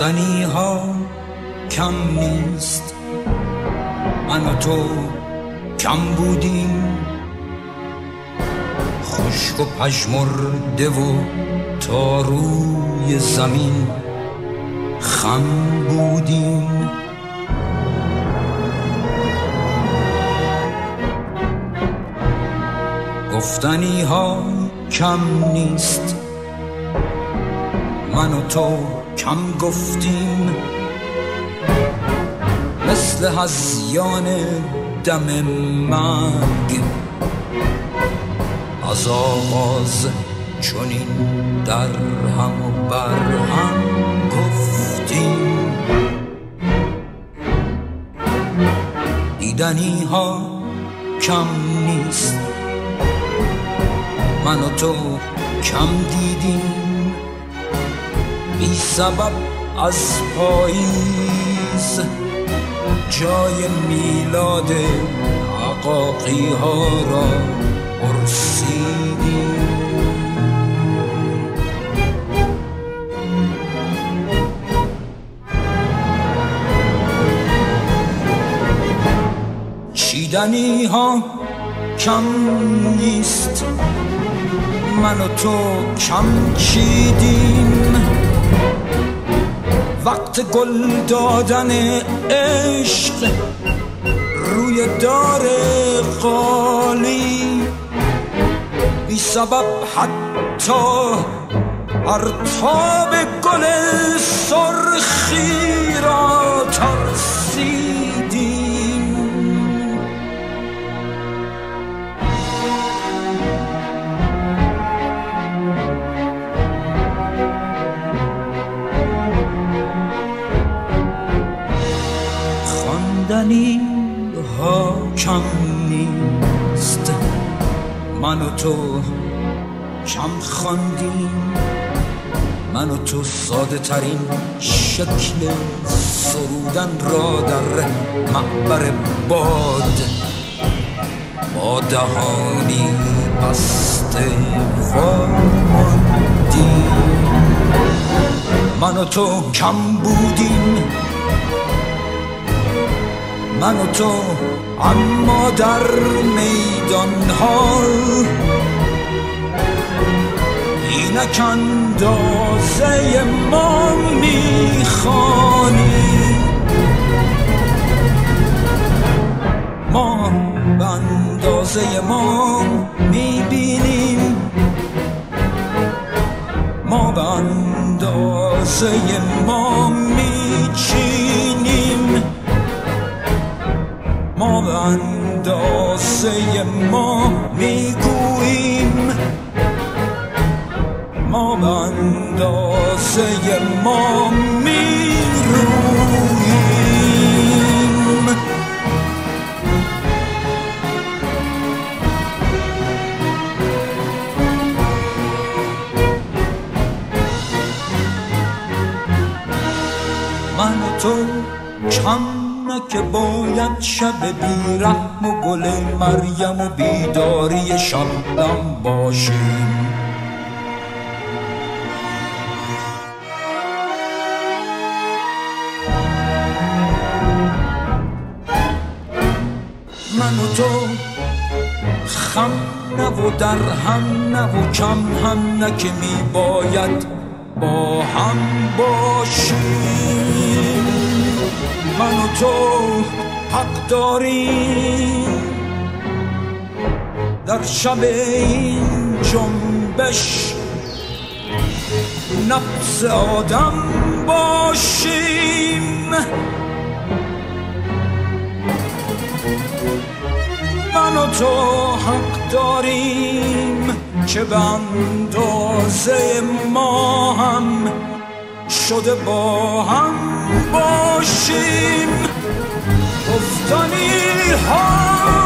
گفتنی ها کم نیست، من و تو کم بودیم، خشک و پژمرده و تا روی زمین خم بودیم. گفتنی ها کم نیست، من و تو کم گفتیم، مثل هذیان دم مرگ از آغاز چنین در هم و بر هم گفتیم. دیدنی ها کم نیست، من و تو کم دیدیم، بی سبب از پاییز جای میلاد عقاقی ها را پرسیدیم. چیدنی ها کم نیست، من و تو کم چیدیم، وقت گل دادن عشق روی دار قالی، بی سبب حتی پرتاب گل سرخی را ترسیدیم. خواندنی ها کم نیست، من و تو کم خواندیم، من و تو ساده ترین شکل سرودن را در معبر باد با دهانی بسته واماندیم. من و تو کم بودیم، من و تو اما در میدان ها اینک اندازه ما میخوانیم، ما به اندازه ما میبینیم، ما به اندازه ما میچینیم، ما به اندازه ما میگوییم، ما به اندازه ما میروییم. من و تو کم که باید شب بیرحم و گل مریم و بیداری شبنم باشیم. من و تو خم نه و در هم نه و کم هم نه که می باید با هم باشیم. من و تو حق داریم در شب این جنبش نفس آدم باشیم. من و تو حق داریم که به اندازه ما هم شده با هم باشیم. گفتنی ها